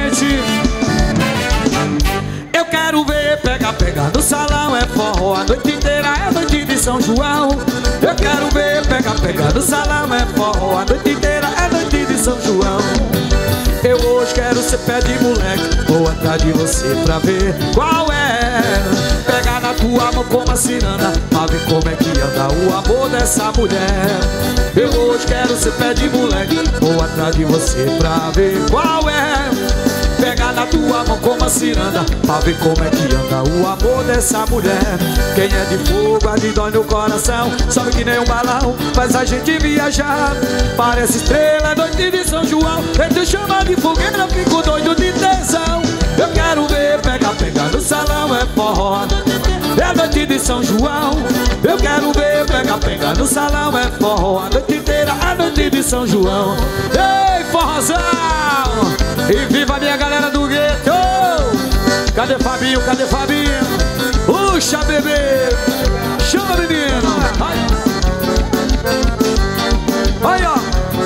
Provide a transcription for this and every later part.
gente. Eu quero ver pega, pega no salão, é forró a noite inteira, é noite de São João. Eu quero ver pega, pega no salão, é forró a noite inteira, é noite de São João. Eu hoje quero ser pé de moleque, vou atrás de você pra ver qual é. Pegar na tua mão como a ciranda, pra ver como é que anda o amor dessa mulher. Eu hoje quero ser pé de moleque, vou atrás de você pra ver qual é. Pegar na tua mão como a ciranda, pra ver como é que anda o amor dessa mulher. Quem é de fogo, a de dói no coração, sobe que nem um balão, faz a gente viajar. Parece estrela, noite de São João, entre chama de fogueira, fico doido de tesão. Eu quero ver pega, pega no salão, é forró, é noite de São João. Eu quero ver pega, pega no salão, é forró, a noite inteira, a noite de São João. Ei, forrozão! E viva a minha galera do gueto! Cadê Fabinho? Cadê Fabinho? Puxa, bebê! Chama, menino! Aí, ó!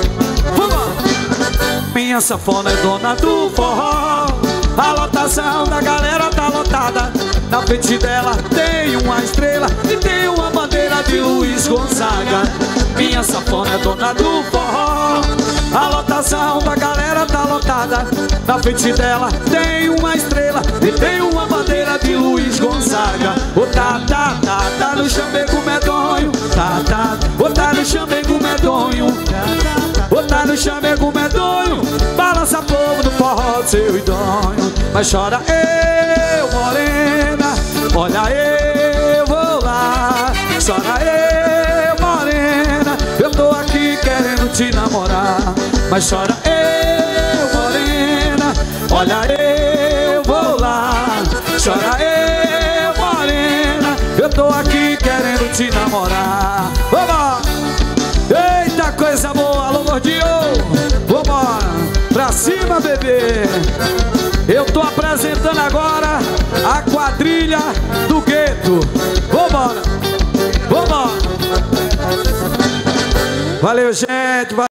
Vamos! Minha sanfona é dona do forró. A lotação da galera tá lotada. Na frente dela tem uma estrela e tem uma bandeira de Luiz Gonzaga. Minha sanfona é dona do forró. A lotação da galera tá lotada. Na frente dela tem uma estrela e tem uma bandeira de Luiz Gonzaga. O tá, tá, tá, tá no chamego medonho. Tá, tá, o tá no chamego medonho. O tá no chamego medonho. Balança povo do forró, seu idônio. Mas chora eu, morena, olha eu vou lá. Chora eu, morena, eu tô aqui querendo te namorar. Mas chora eu, morena, olha eu vou lá. Chora eu, morena, eu tô aqui querendo te namorar. Vamos! Eita, coisa boa, alô gordinho. Vambora, pra cima, bebê. Eu tô apresentando agora a quadrilha do gueto. Vambora, vambora. Valeu, gente.